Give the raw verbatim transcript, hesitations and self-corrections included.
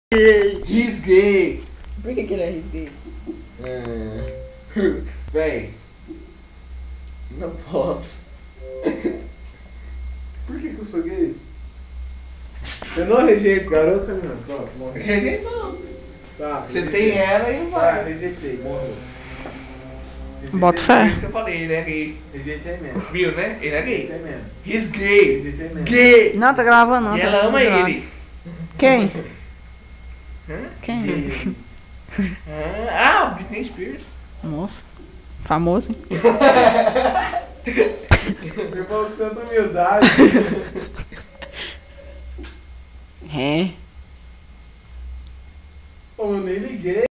Gay. He's gay. Por que que ele é he's gay? É... Véi. Não posso. Por que que eu sou gay? Eu não rejeito, garota, não. Pronto, morreu. Ele não. Tá, Você rejeitei. tem ela e Tá, vai. rejeitei, morreu. Rejeitei Bota Por fé. isso que eu falei, ele é gay. Rejeitei mesmo. Viu, né? Ele é gay. Rejeitei mesmo. He's gay. Rejeitei mesmo. Gay. Não, tá gravando não. E tá ela ama gravando. ele. Quem? Hã? Quem? Gay. Ah, ah, Britney Spears. Moço. Famoso, hein? Eu falo com tanta humildade. É. Pô, eu nem liguei.